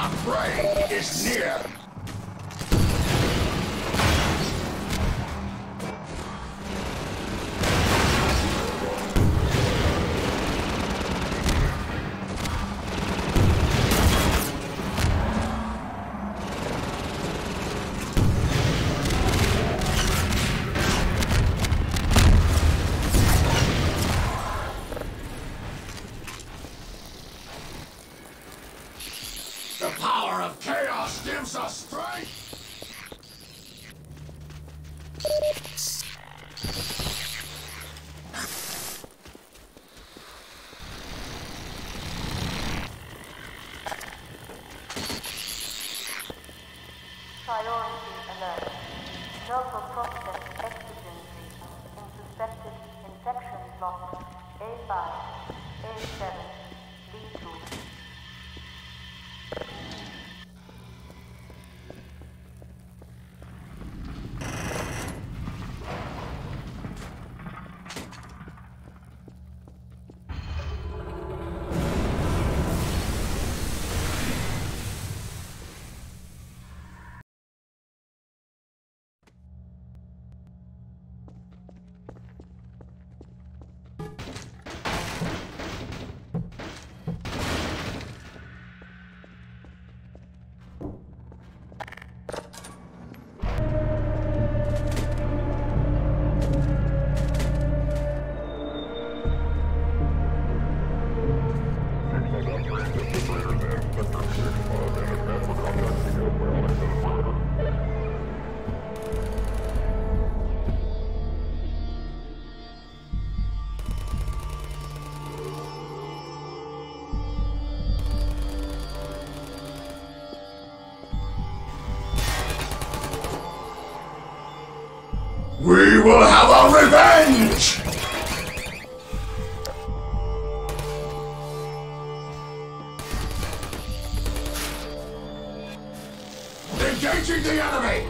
prey is near. The power of chaos gives us strength! Priority alert. Nova prospect exigency in suspected infection block A5, A7, D2. We will have our revenge! Engaging the enemy!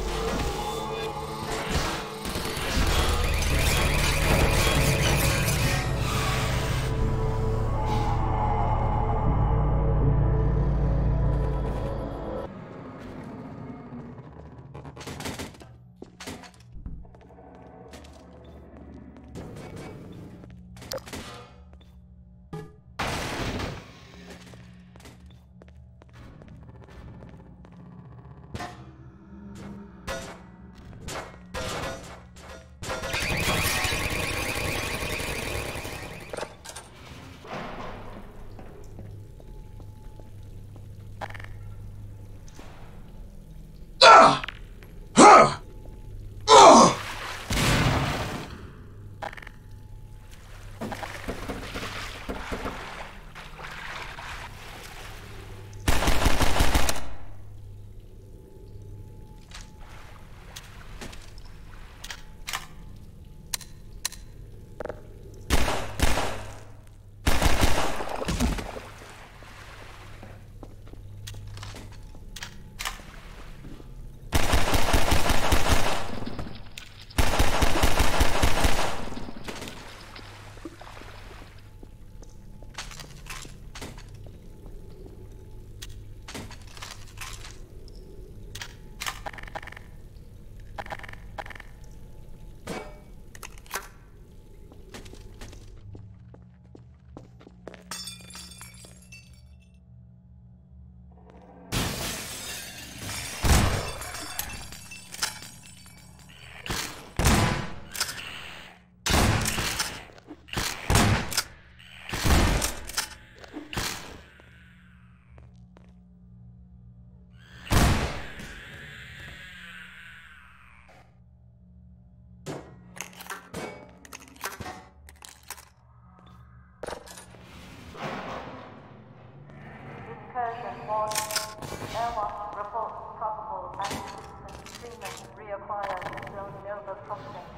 Incursion warning. Airwatch reports probable anti-system treatment reacquired zone Nova prospect.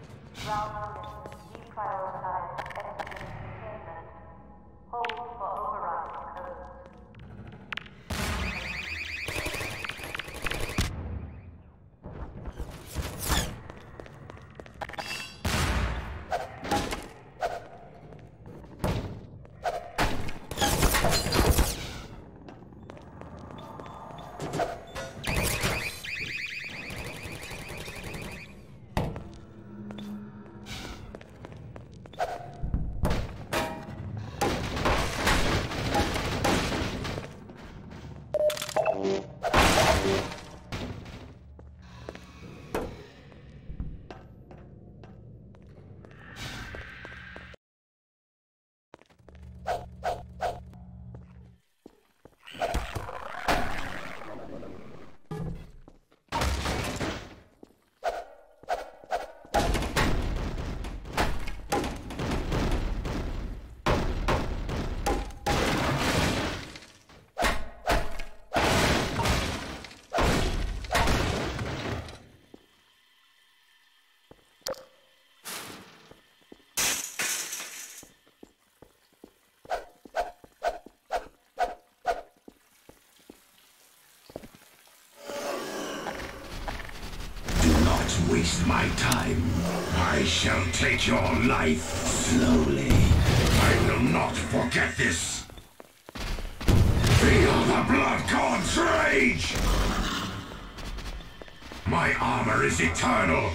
Ground unit deprioritize exigent containment. Hold for override codes. Waste my time. I shall take your life slowly. I will not forget this. Feel the blood god's rage! My armor is eternal.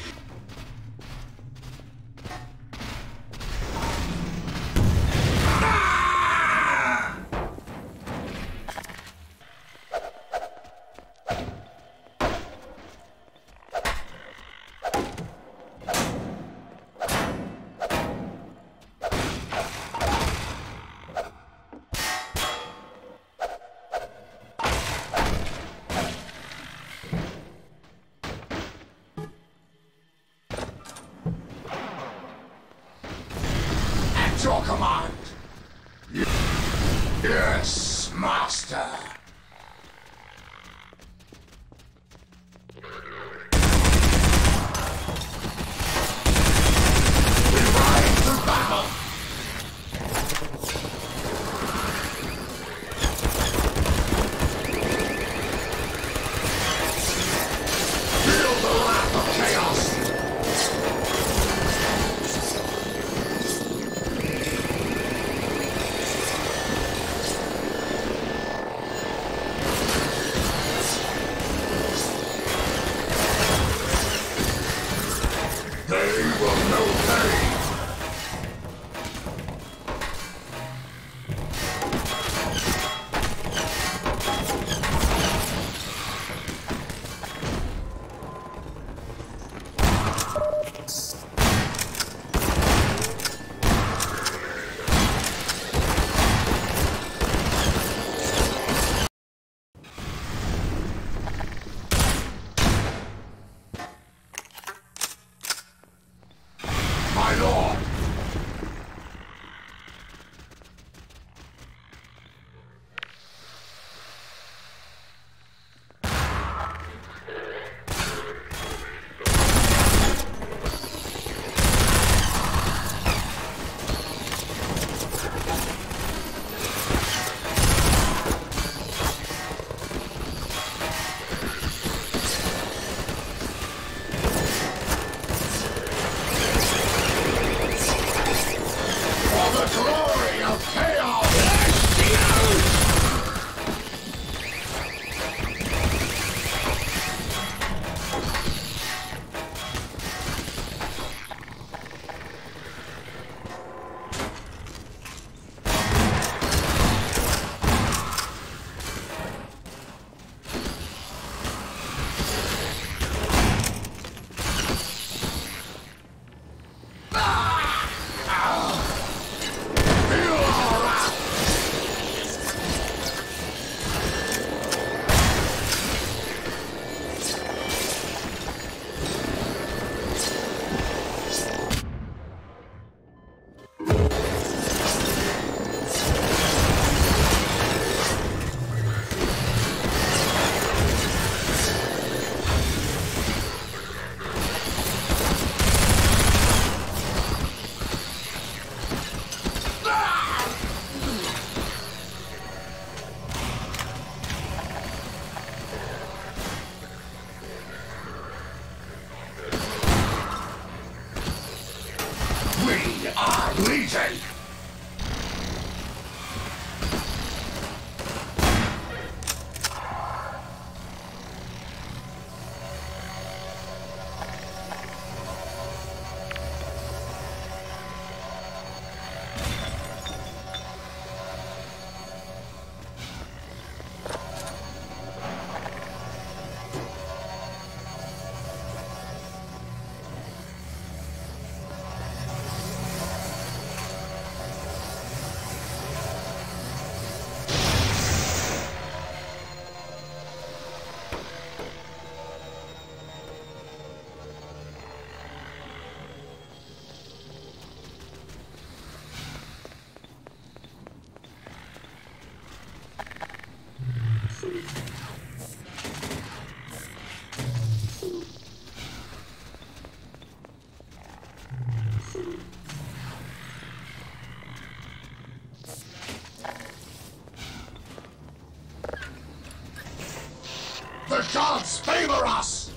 The gods favor us!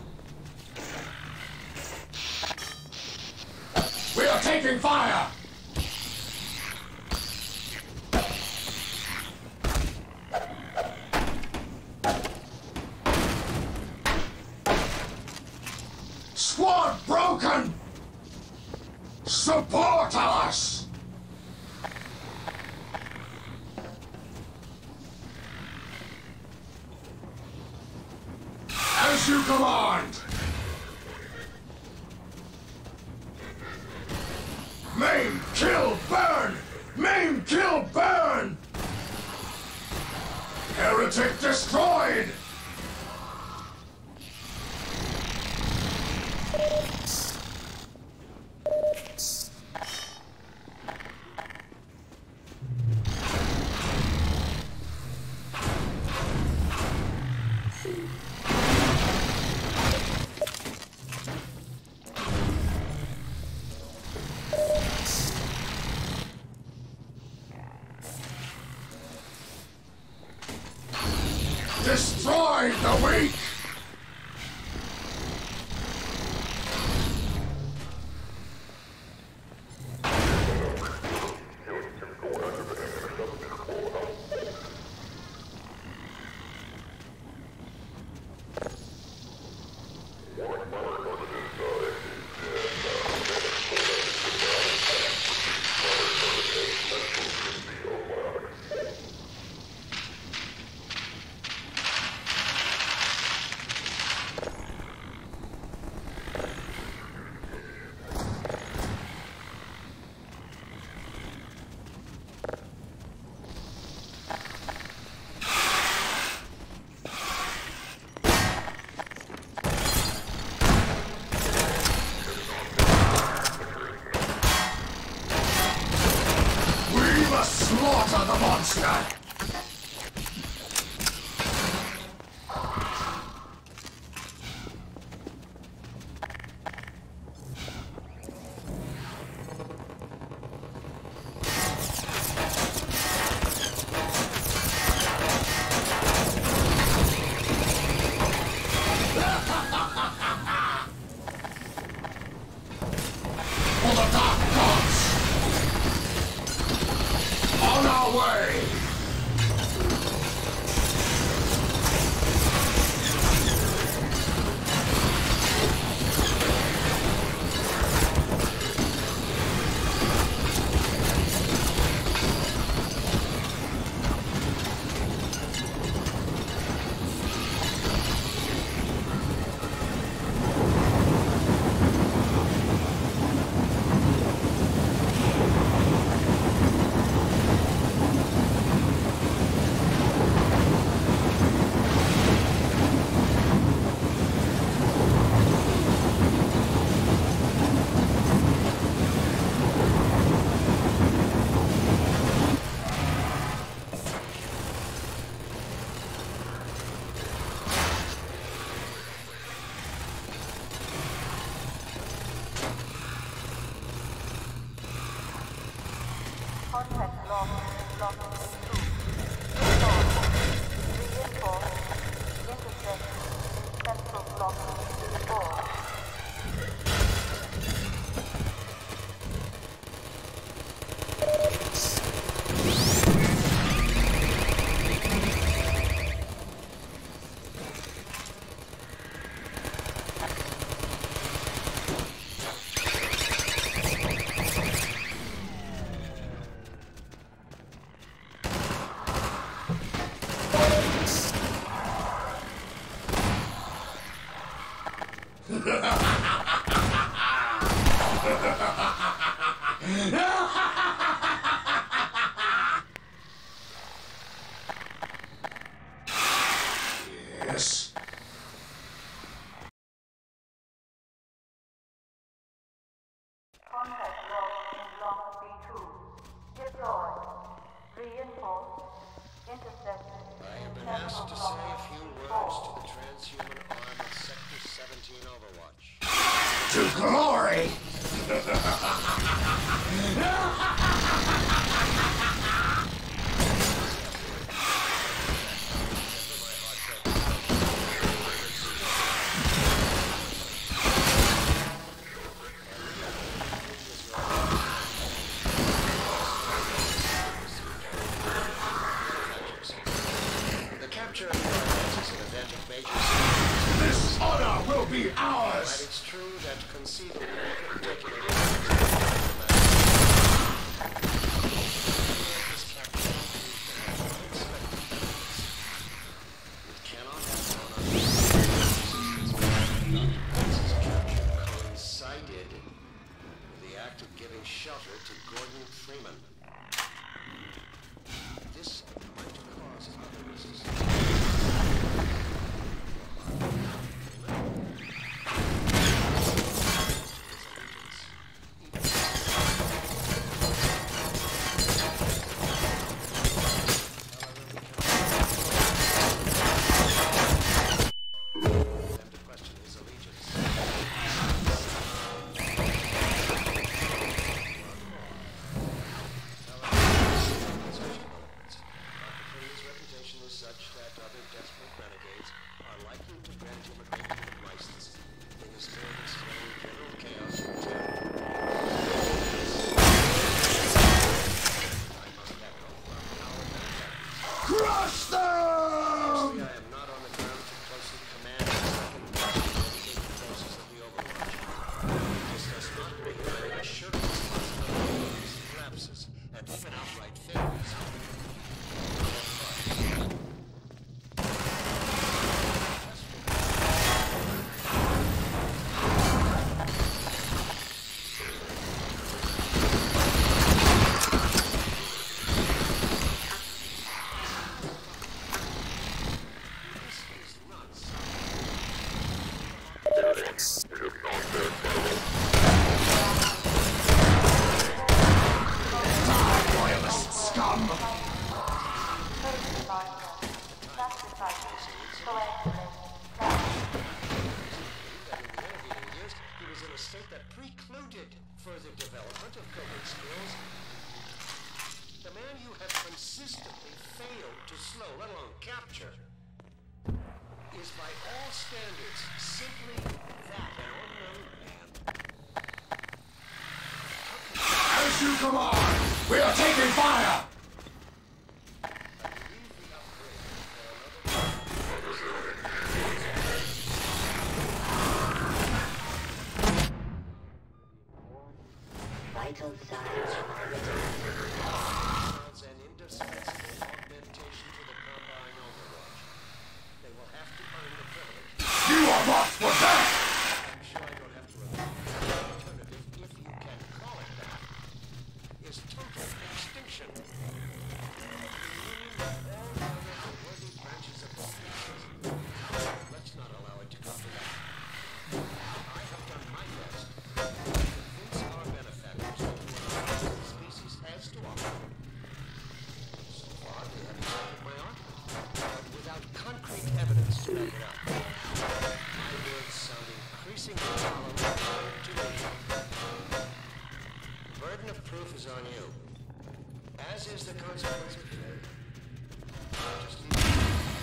We are taking fire! Squad broken! Support us! As you command! Maim, kill, burn! Maim, kill, burn! Heretic destroyed! Destroy the weak! Slaughter the monster! For the dark gods! On our way! Contact lock, lock 2. Reinforce, intercept, central block 4. Yes. Contact lock B2. Deploy. Reinforce. Intercept. I have been asked to say a few words to the transhuman arm of Sector 17 Overwatch. To glory! major significance. This honor will be While ours! it's true that conceivably we could have taken it coincided with the act of giving shelter to Gordon Freeman. This might cause other resistance. Crush them! Actually, I am not on the ground to closely command the second dedicated forces of the Overwatch. This does not bring any assured responsibility for lapses and even outright failures. Royalist scum! He was in a state that precluded further development of coding skills. The man you have consistently failed to slow, let alone capture, is by all standards simply that, an unknown man. As you command! We are taking fire! Vital signs As an indispensable augmentation to the Combine Overwatch. They will have to earn the privilege. You are not for that! I'm sure I don't have to repeat that. The alternative, if you can call it that, is total extinction. Meaning that all other worthy branches of the species. Let's not allow it to come to that. I have done my best to convince our benefactors of what the species has to offer. So far, they have accepted my argument, but without concrete evidence to back it up. My words sound increasingly hollow to me. The burden of proof is on you, as is the consequence of failure. Just leave it.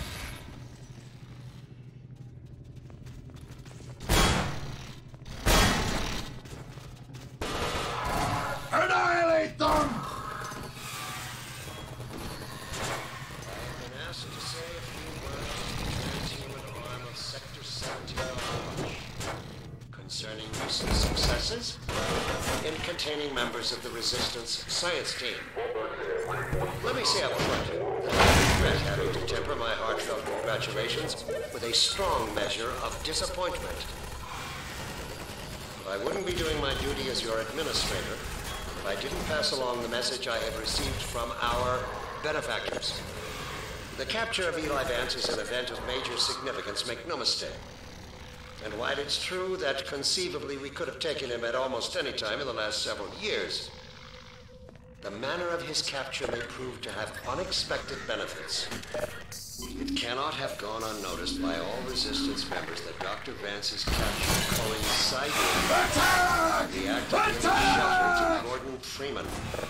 Annihilate them! I've been asked to say a few words to the transhuman arm of Sector 17 Overwatch concerning recent successes in containing members of the Resistance science team. Let me say up front that I regret having to temper my heartfelt congratulations with a strong measure of disappointment. I wouldn't be doing my duty as your administrator if I didn't pass along the message I have received from our benefactors. The capture of Eli Vance is an event of major significance, make no mistake. And while it's true that conceivably we could have taken him at almost any time in the last several years, the manner of his capture may prove to have unexpected benefits. It cannot have gone unnoticed by all Resistance members that Dr. Vance's capture coincided with the act of giving shelter to Gordon Freeman.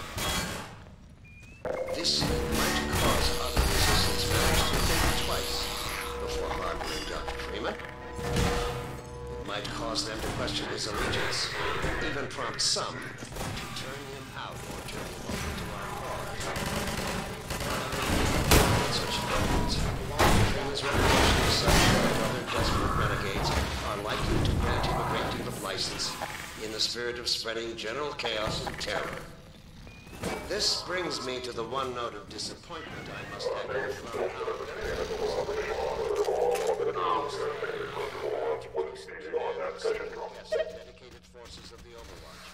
This might cause other Resistance members to think twice before harboring Dr. Freeman. It might cause them to question his allegiance, even prompt some to turn him out or turn him over to our cause. Such evidence, his reputation is such that exists in the spirit of spreading general chaos and terror. This brings me to the one note of disappointment I must echo from our dedicated forces of the Overwatch.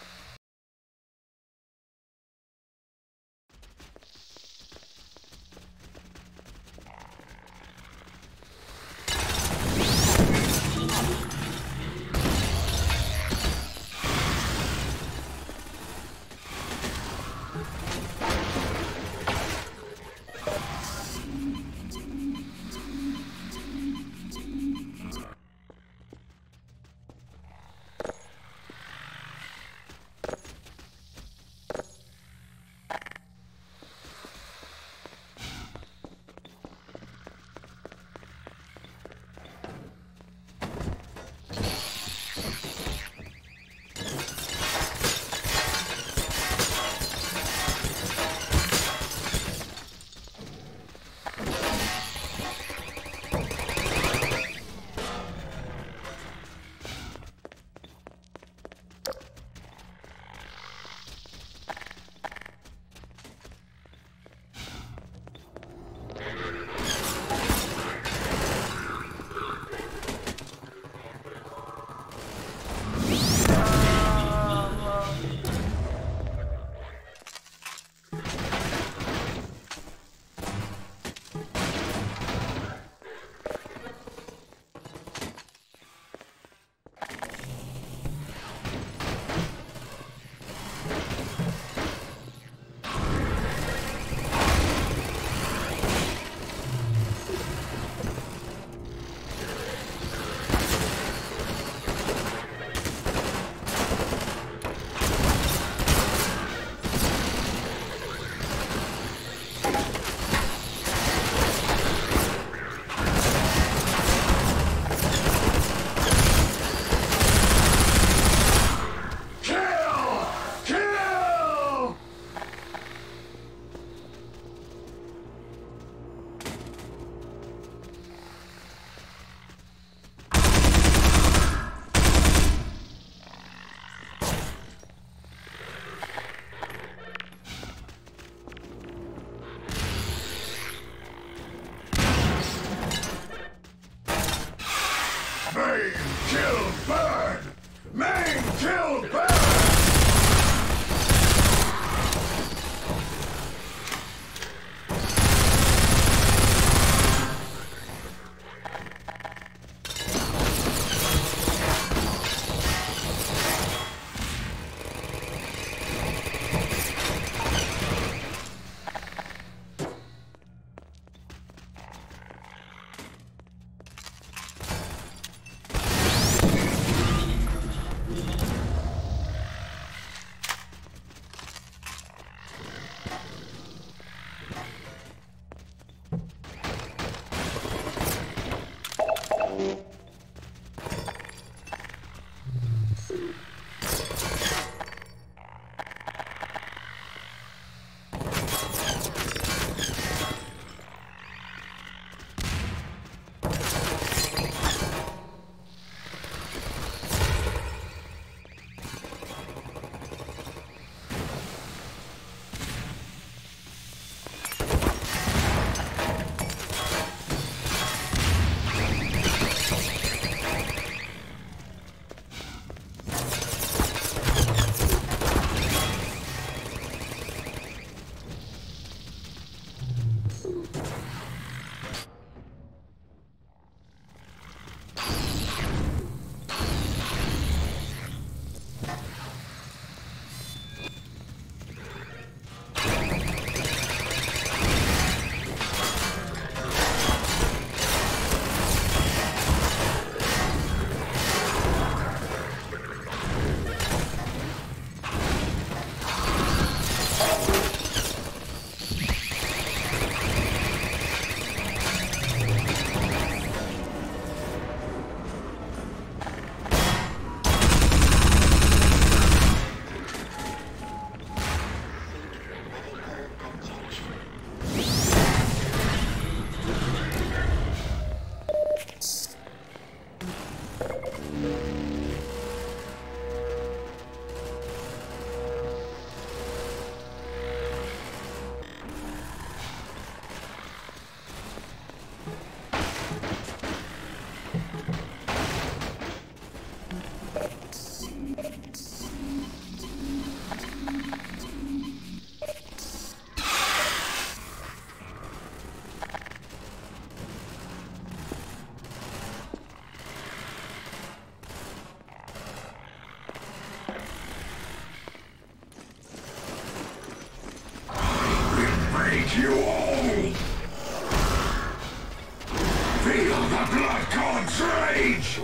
Main, kill, burn! Main, kill, burn! the blood god's rage!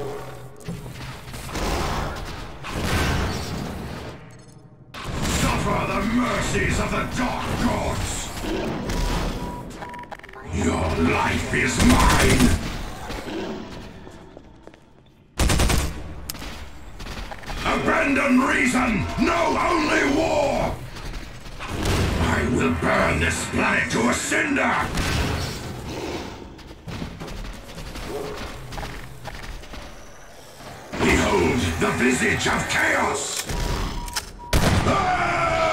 Suffer the mercies of the dark gods! Your life is mine! Abandon reason! Know only war! I will burn this planet to a cinder! Behold the visage of chaos! Ah!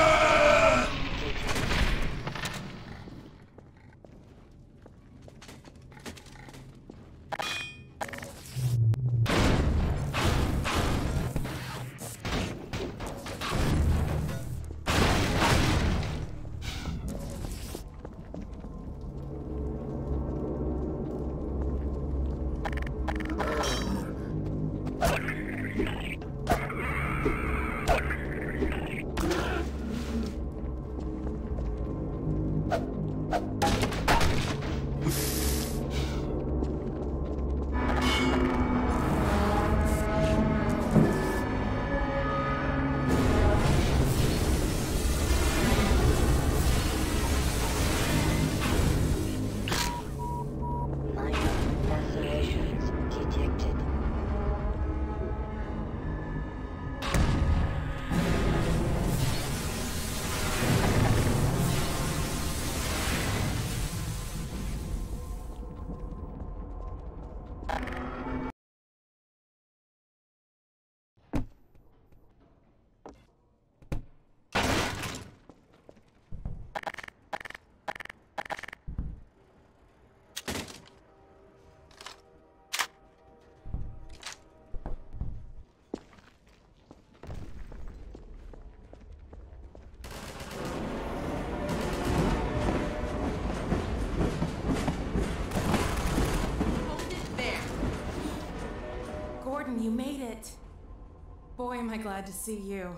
You made it. Boy, am I glad to see you.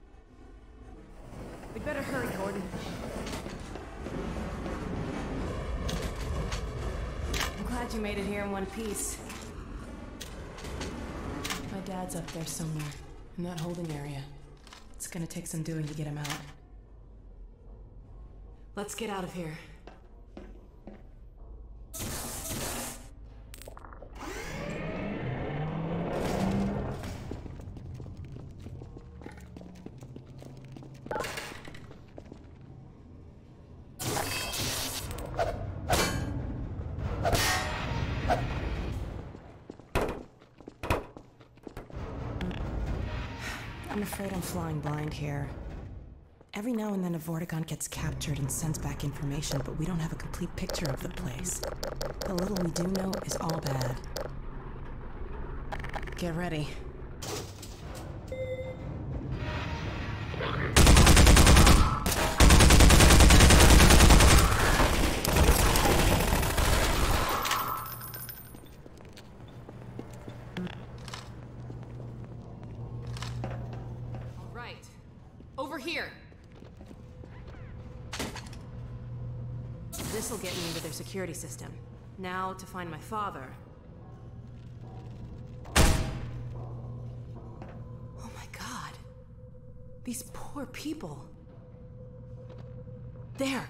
We'd better hurry, Gordon. I'm glad you made it here in one piece. My dad's up there somewhere, in that holding area. It's gonna take some doing to get him out. Let's get out of here. I'm afraid I'm flying blind here. Every now and then a Vortigaunt gets captured and sends back information, but we don't have a complete picture of the place. The little we do know is all bad. Get ready. Over here! This'll get me into their security system. Now to find my father. Oh my god. These poor people. There!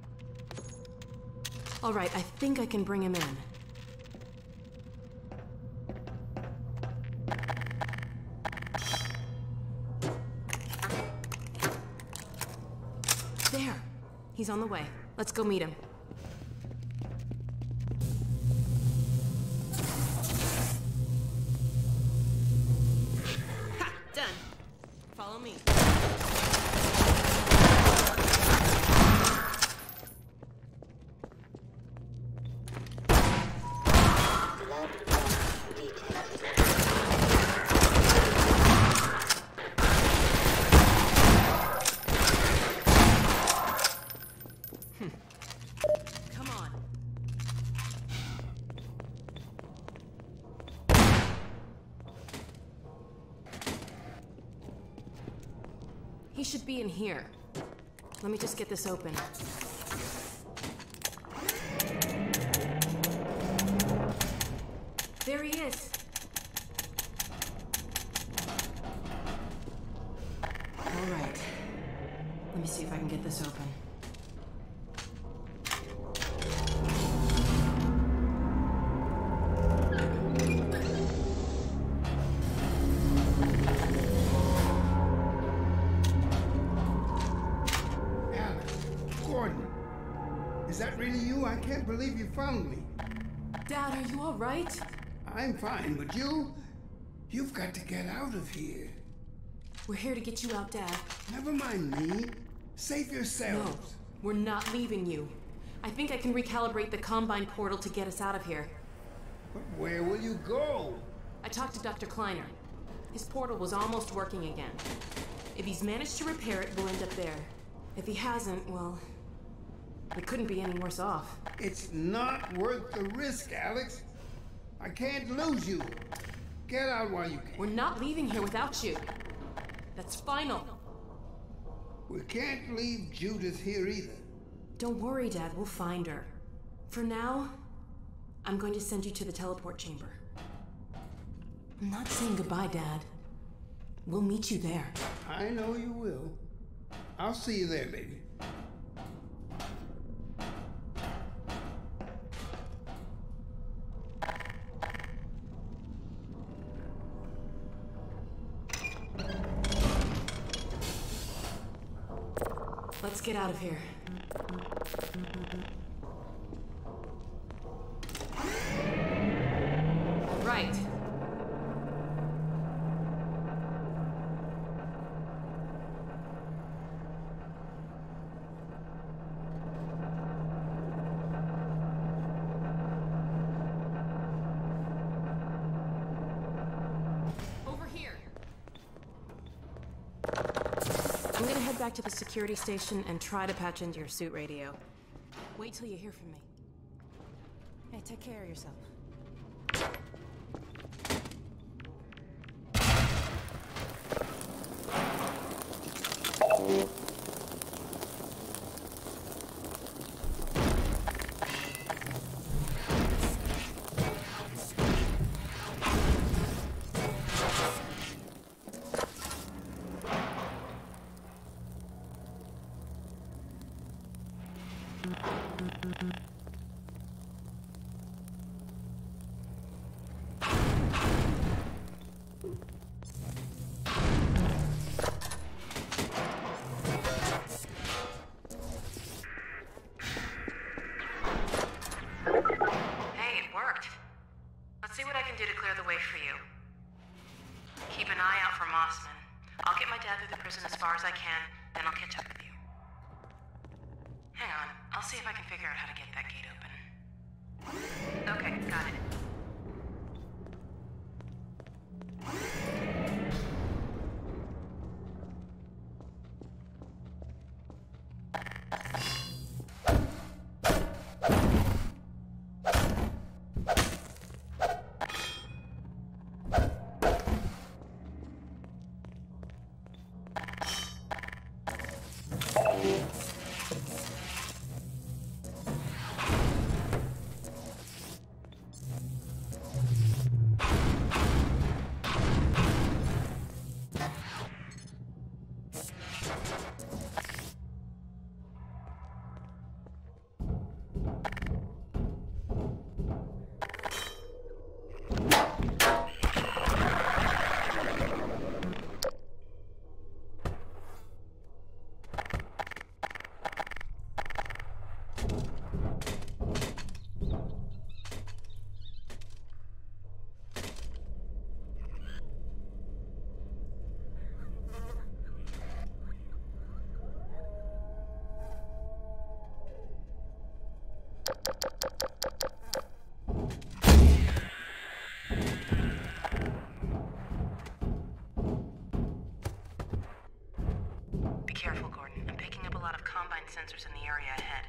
Alright, I think I can bring him in. There! He's on the way. Let's go meet him. Ha! Done. Follow me. Come on. He should be in here. Let me just get this open. There he is. All right. Let me see if I can get this open. Is that really you? I can't believe you found me. Dad, are you all right? I'm fine, but you've got to get out of here. We're here to get you out, Dad. Never mind me. Save No, yourselves. we're not leaving you. I think I can recalibrate the Combine portal to get us out of here. But where will you go? I talked to Dr. Kleiner. His portal was almost working again. If he's managed to repair it, we'll end up there. If he hasn't, well, we couldn't be any worse off. It's not worth the risk, Alex. I can't lose you. Get out while you can. We're not leaving here without you. That's final. We can't leave Judith here either. Don't worry, Dad. We'll find her. For now, I'm going to send you to the teleport chamber. I'm not saying goodbye, Dad. We'll meet you there. I know you will. I'll see you there, baby. Let's get out of here. Right. Over here. I'm gonna head back to the security station and try to patch into your suit radio. Wait till you hear from me. Hey, take care of yourself. Sensors in the area ahead.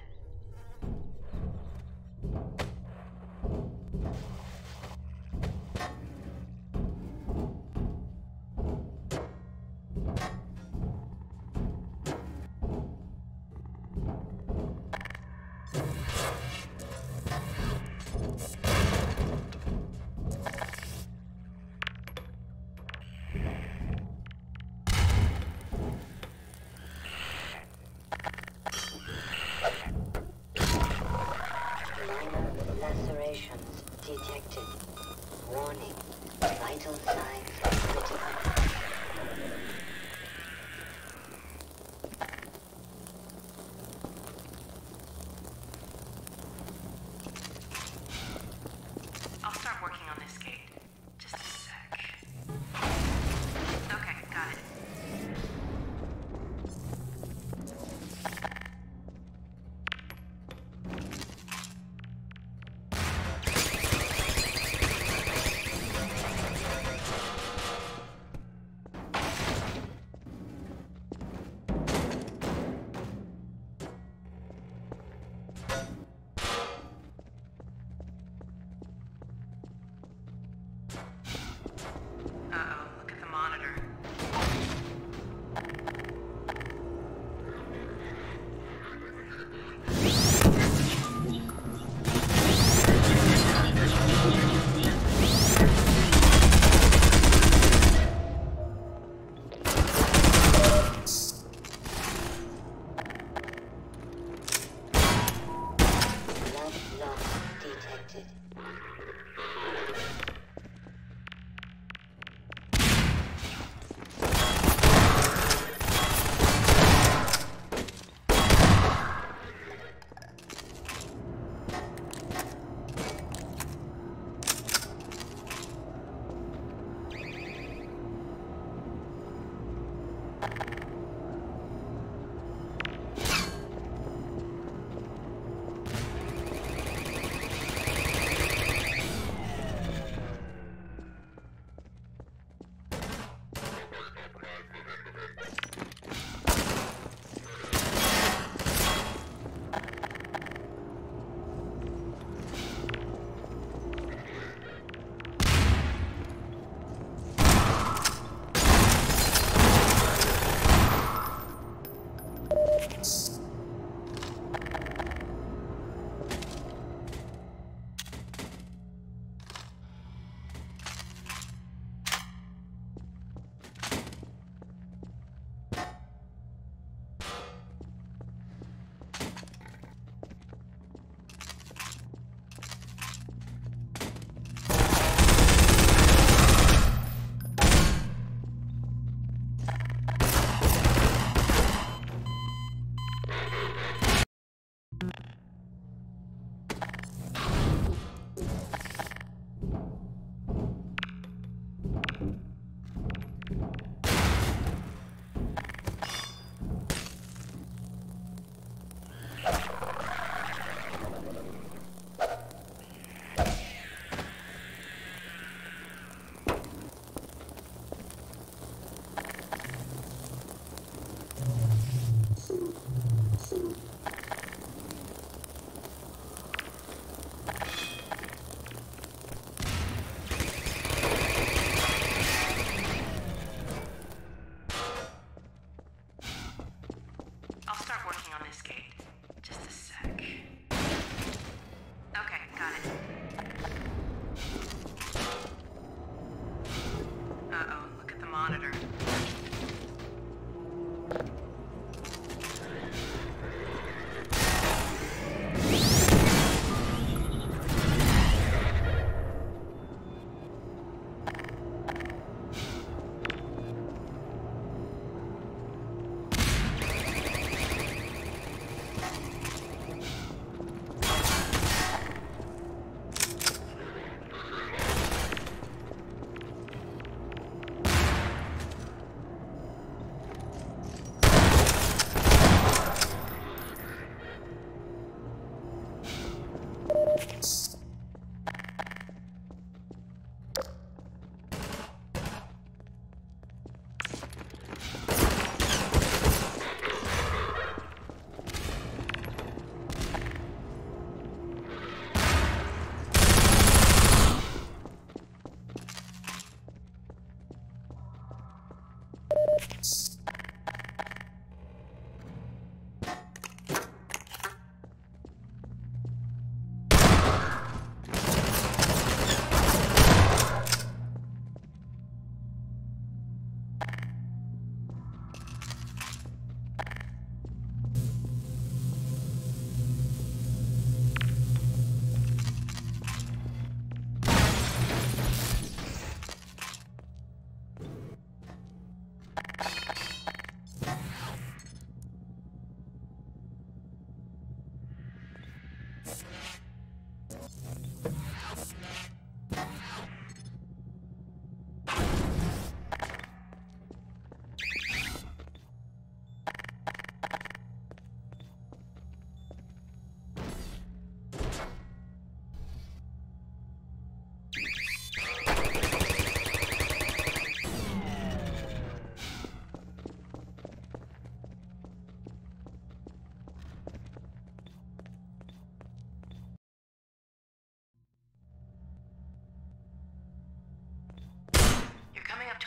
Warning. Vital signs critical. I'll start working on this gate. Just a sec. Okay, got it.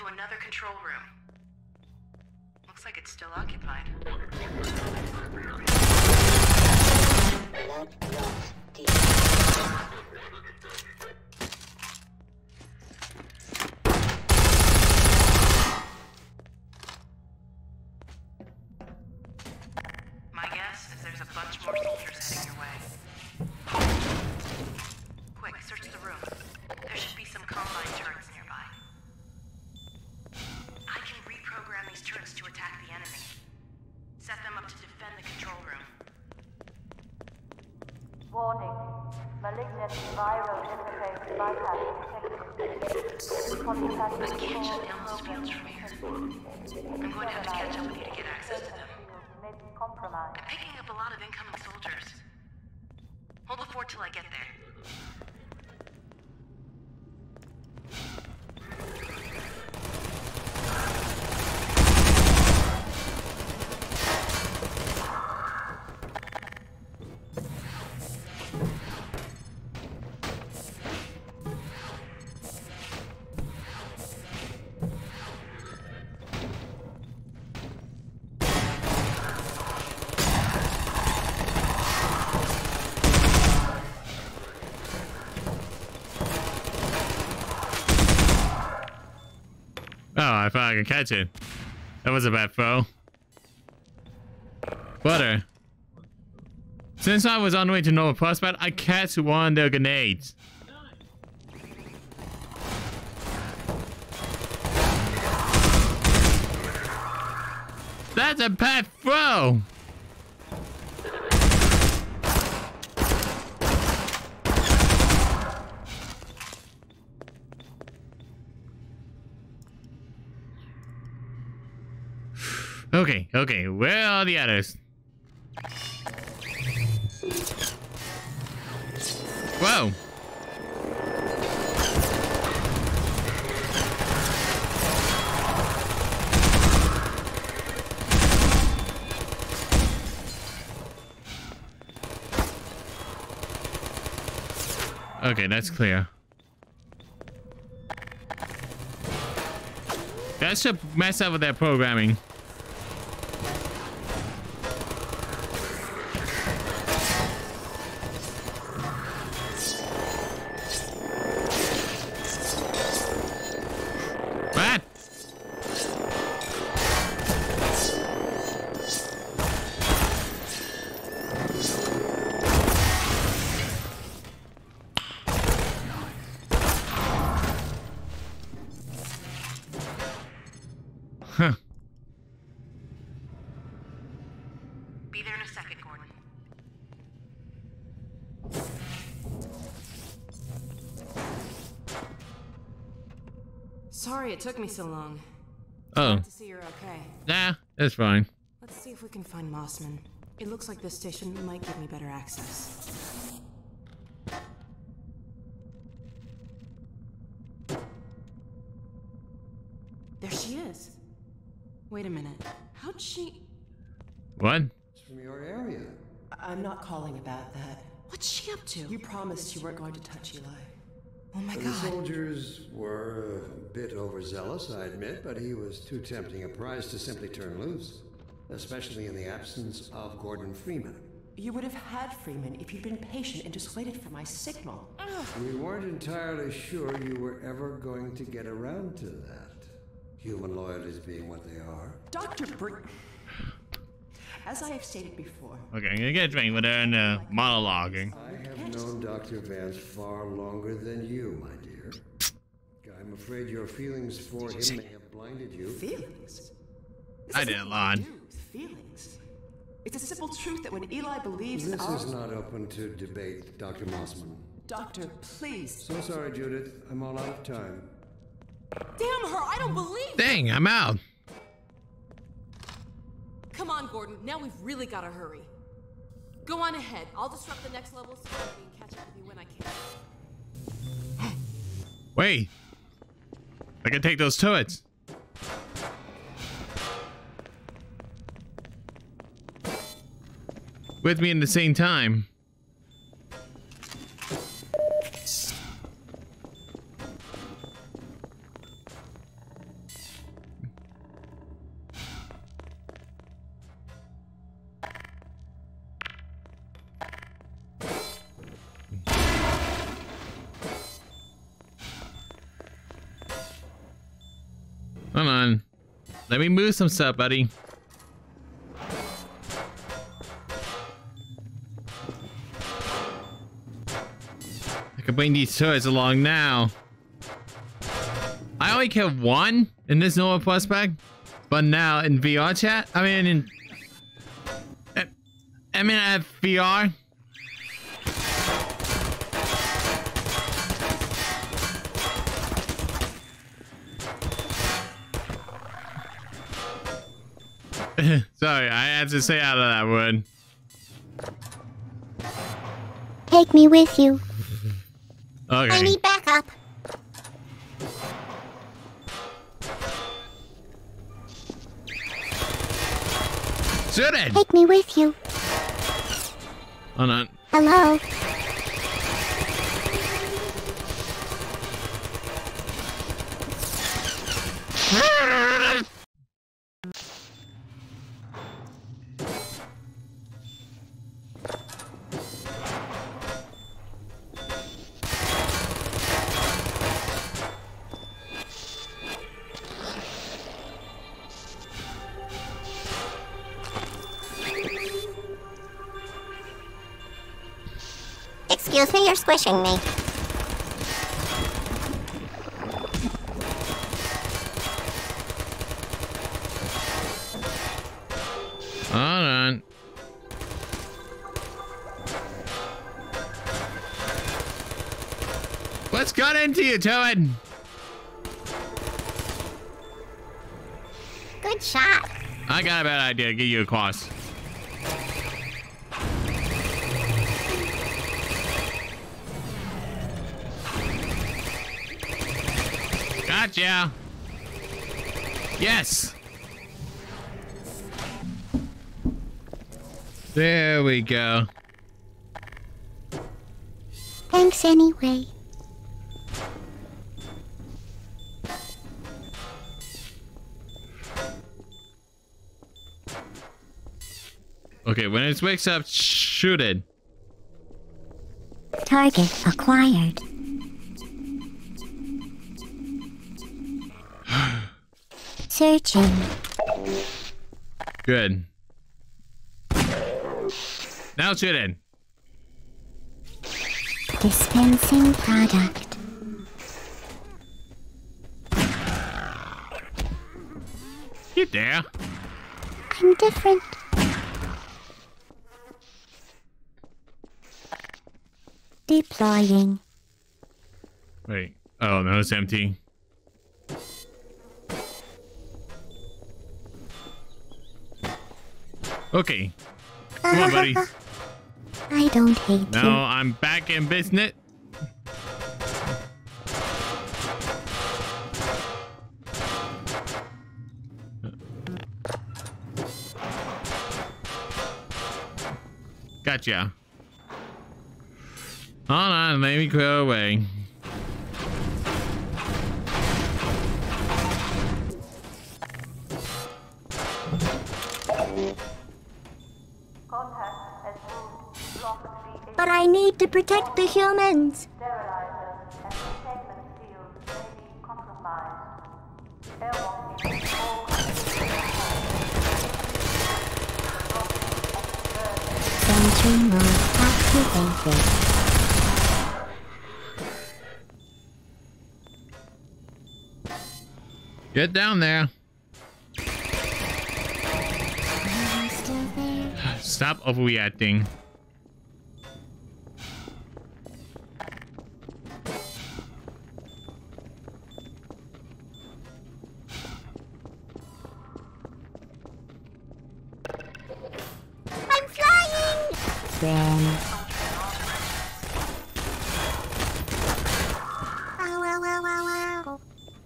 another control room. Looks like it's still occupied. Blood loss deep. My guess is there's a bunch more soldiers heading your way. Quick, search the room. There should be some combine turrets nearby. I can reprogram these turrets to attack the enemy. Set them up to defend the control room. Warning. Malignant viral interface bypass detected. I can't shut down those fields from here. I'm going to have to catch up with you to get access to them. May be compromised. I'm picking up a lot of incoming soldiers. Hold the fort till I get there. Oh, I thought I could catch it. That was a bad throw. Butter. Since I was on the way to Nova Prospect, I catch one of their grenades. That's a bad throw! Okay, where are the others? Whoa! Okay, that's clear. That should mess up with their programming. What? Huh. Be there in a second, Gordon. Sorry it took me so long. Oh. Glad to see you're okay. Nah, that's fine. Let's see if we can find Mossman. It looks like this station might give me better access. There she is. Wait a minute. How'd she... What? From your area. I'm not calling about that. What's she up to? You promised you weren't going to touch Eli. Oh my The god. soldiers were a bit overzealous, I admit, but he was too tempting a prize to simply turn loose. Especially in the absence of Gordon Freeman. You would have had Freeman if you'd been patient and just waited for my signal. We weren't entirely sure you were ever going to get around to that. Human loyalties being what they are. Dr. As I have stated before, Okay, I'm gonna get a drink with her and monologuing. I have known Dr. Vance far longer than you, my dear. I'm afraid your feelings for him may have blinded you. feelings? I did a lot. Feelings? It's a simple truth that when Eli believes This our... is not open to debate, Dr. Mossman. Doctor, please. So sorry, Judith. I'm all out of time. Damn her! I don't believe it! Dang, I'm out. Come on, Gordon. Now we've really got to hurry. Go on ahead. I'll disrupt the next level of security and catch up with you when I can. Wait. I can take those turrets. With me in the same time. Come on. Let me move some stuff, buddy. I can bring these toys along now. I only killed one in this normal prospect, but now in VR chat, I mean at VR. Sorry, I had to say out of that word. Take me with you. Okay. I need backup. Shoot it! Take me with you. Hold on. Hello. Excuse me, you're squishing me. Hold on. What's got into you, Toad? Good shot. I got a bad idea. Get you across. Gotcha. Yes. There we go. Thanks anyway. Okay, when it wakes up, shoot it. Target acquired. Searching. Good. Now shoot it. Dispensing product. Get there. I'm different. Deploying. Wait. Oh, no, it's empty. Okay. Come on, buddy. I don't hate Now you. I'm back in business. Gotcha. Hold on, let me go away. But I need to protect the humans. Sterilizers and containment seals may be compromised. Airwalking Sentry mode activated. Get down there. Still there? Stop overreacting. I'm flying! Then. Wow, wow, wow, wow, wow.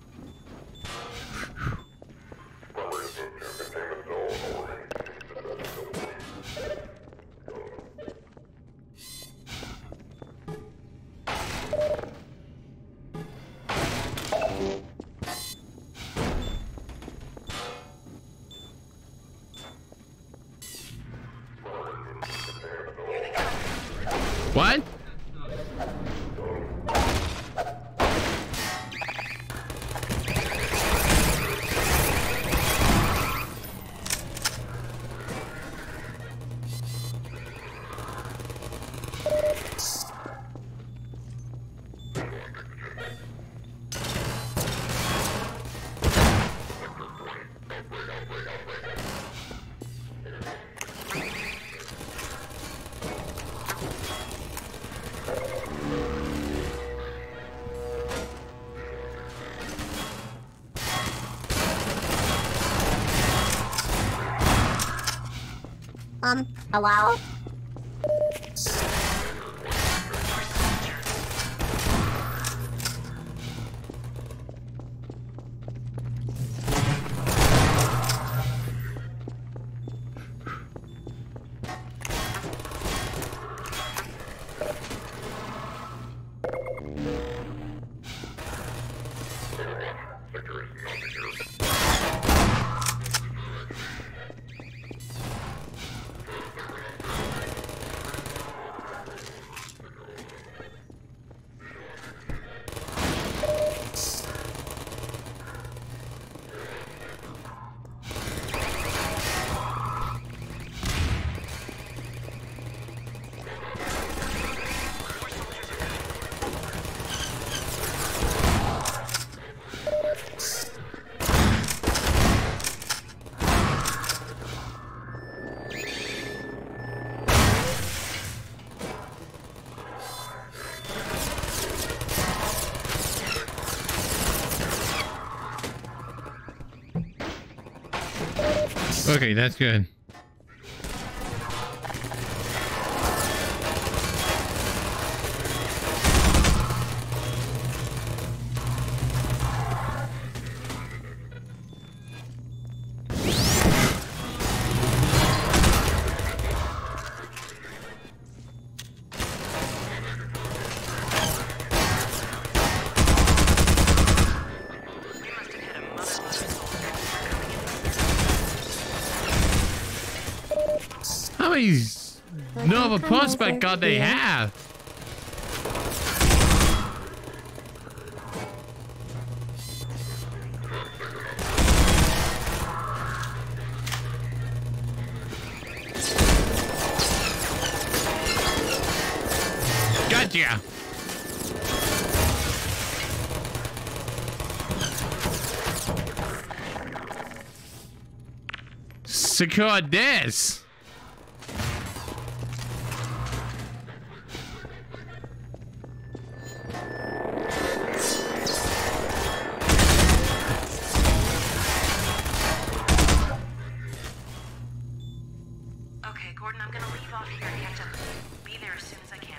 What? Hello? Okay, that's good. How many Nova Prospect God they have? Gotcha. Secure this. Okay, Gordon, I'm gonna leave off here and catch up. Be there as soon as I can.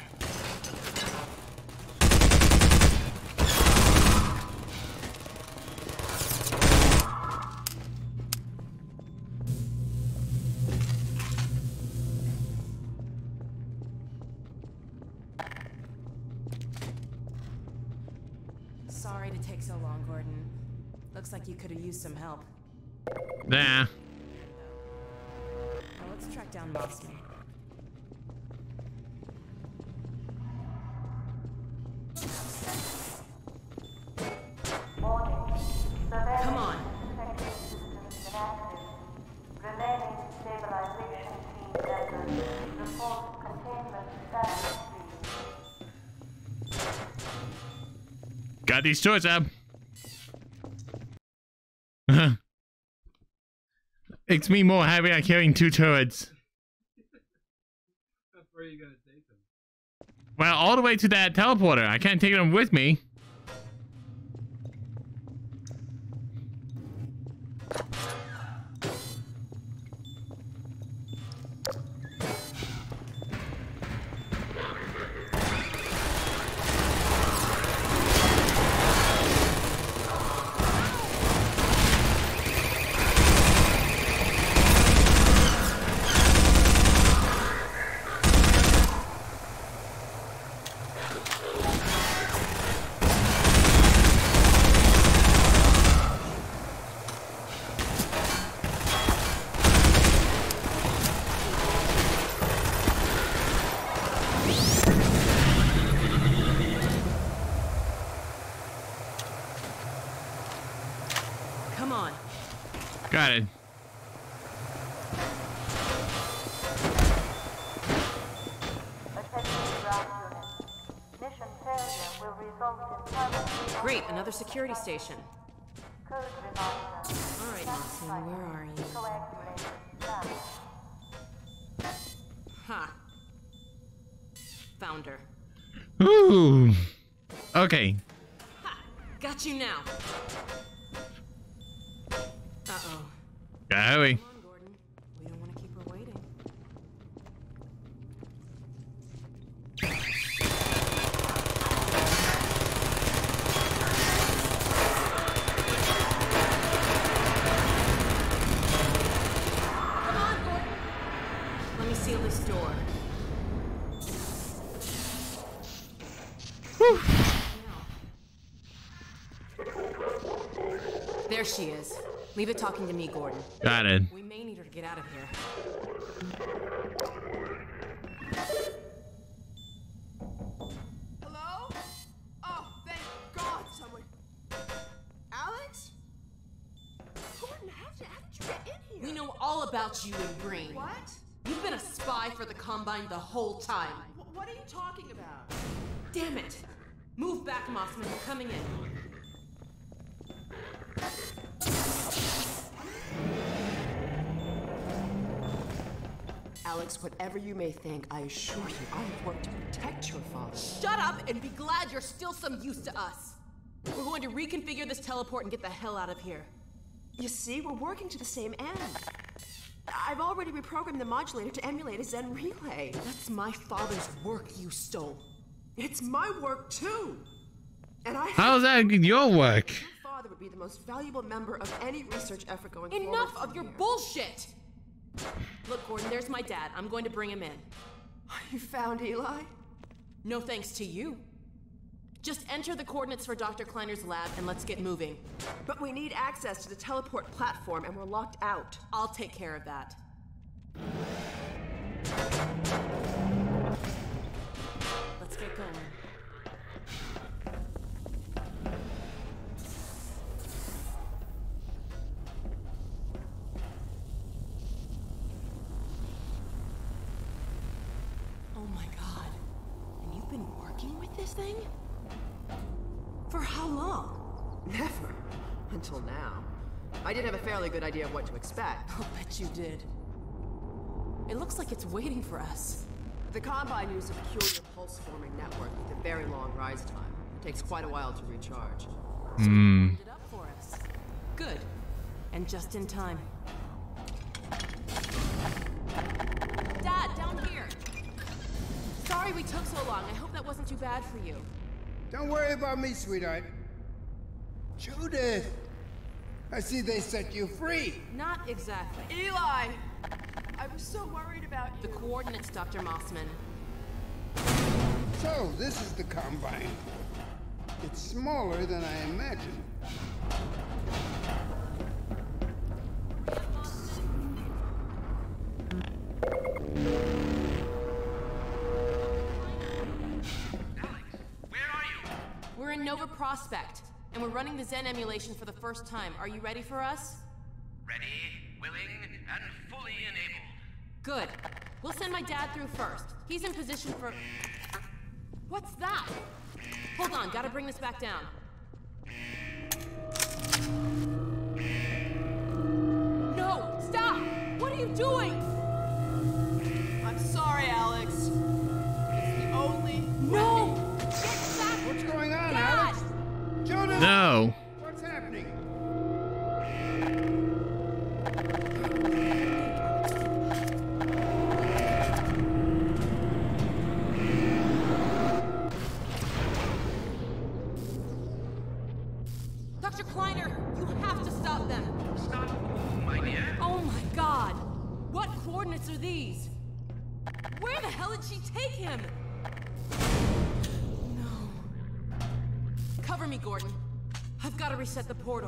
Sorry to take so long, Gordon. Looks like you could have used some help. Nah. Now let's track down Mossman. Come on. Remaining stabilization team members report containment status. Got these toys up. Makes me more happy I'm carrying 2 turrets. Where are you gonna take them? Well, all the way to that teleporter. I can't take them with me. Come on. Got it. Mission failure will result in permanent Great, another security station. code reminder. All right, Mossman, where are you? Coagulated now. Ha. Found her. Ooh. Okay. Ha! Got you now. Uh-oh. Gotta hurry. Come on, Gordon. We don't want to keep her waiting. There she is. Leave it talking to me, Gordon. Got it. We may need her to get out of here. Hello? Oh, thank God someone... Alex? Gordon, how did you get in here? We know all about you in green. What? You've been a spy for the Combine the whole time. What are you talking about? Damn it! Move back, Mossman. We're coming in. Alex, whatever you may think, I assure you, I have worked to protect your father. Shut up and be glad you're still some use to us. We're going to reconfigure this teleport and get the hell out of here. You see, we're working to the same end. I've already reprogrammed the modulator to emulate a Zen relay. That's my father's work you stole. It's my work, too. And I... How's that your work? My father would be the most valuable member of any research effort going forward. Enough of your bullshit! Look, Gordon, there's my dad. I'm going to bring him in. You found Eli? No thanks to you. Just enter the coordinates for Dr. Kleiner's lab and let's get moving. But we need access to the teleport platform and we're locked out. I'll take care of that. Let's get going. Oh my God. And you've been working with this thing? For how long? Never. Until now. I did have a fairly good idea of what to expect. I'll bet you did. It looks like it's waiting for us. The Combine uses a peculiar pulse-forming network with a very long rise time. It takes quite a while to recharge. Warmed it up for us. Good. And just in time. Dad, down here! Sorry we took so long. I hope that wasn't too bad for you. Don't worry about me, sweetheart. Judith! I see they set you free. Not exactly. Eli! I was so worried about you. The coordinates, Dr. Mossman. So, this is the Combine. It's smaller than I imagined. We're in Nova Prospekt, and we're running the Zen emulation for the first time. Are you ready for us? Ready, willing, and fully enabled. Good. We'll send my dad through first. He's in position for... What's that? Hold on, gotta bring this back down. No! Stop! What are you doing? I'm sorry, Alex. It's the only... No! Get back! What's going on, Dad! Alex? Judith! No. What's happening? Dr. Kleiner, you have to stop them! Stop who, my dear? Oh my God! What coordinates are these? Where the hell did she take him? No. Cover me, Gordon. I've got to reset the portal.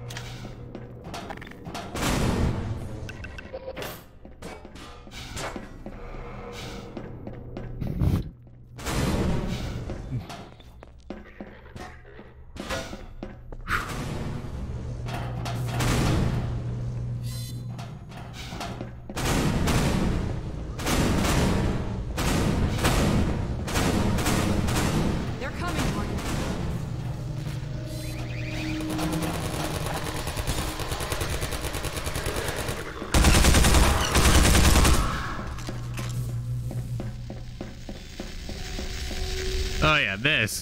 They're coming, Gordon. Oh yeah, this.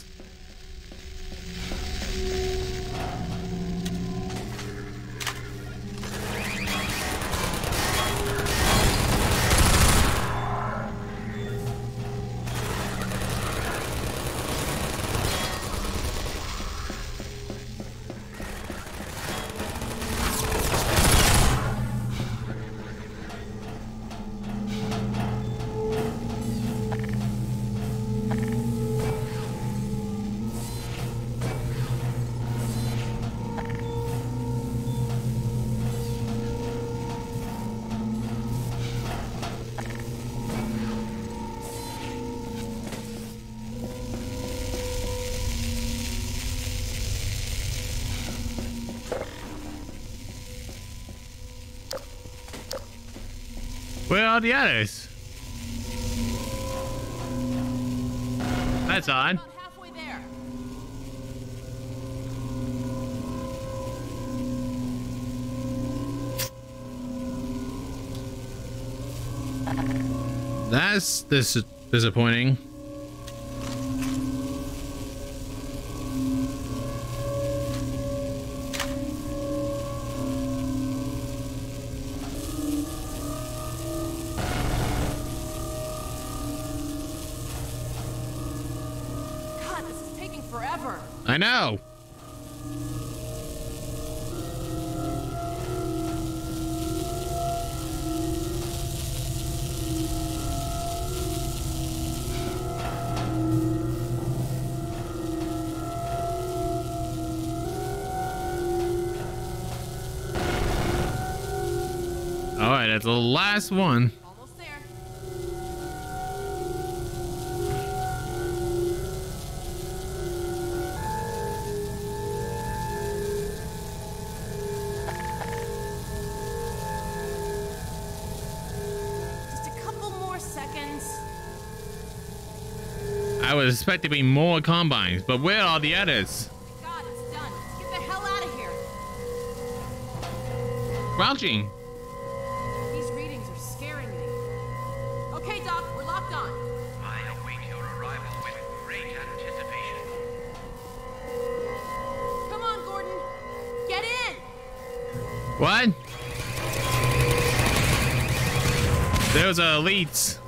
Where are the others? That's odd. About halfway there. That's disappointing. God, this is taking forever. I know. All right, that's the last one. Almost there. Just a couple more seconds. I was expecting to be more combines, but where are the others? God, it's done. Let's get the hell out of here. Crouching. These readings are scaring me. Okay, Doc, we're locked on. I await your arrival with great anticipation. Come on, Gordon. Get in. What? Those are elites.